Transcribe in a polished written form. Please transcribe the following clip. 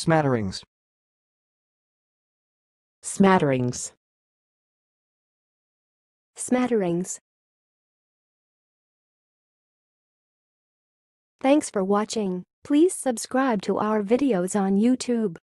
Smatterings. Smatterings. Smatterings. Thanks for watching. Please subscribe to our videos on YouTube.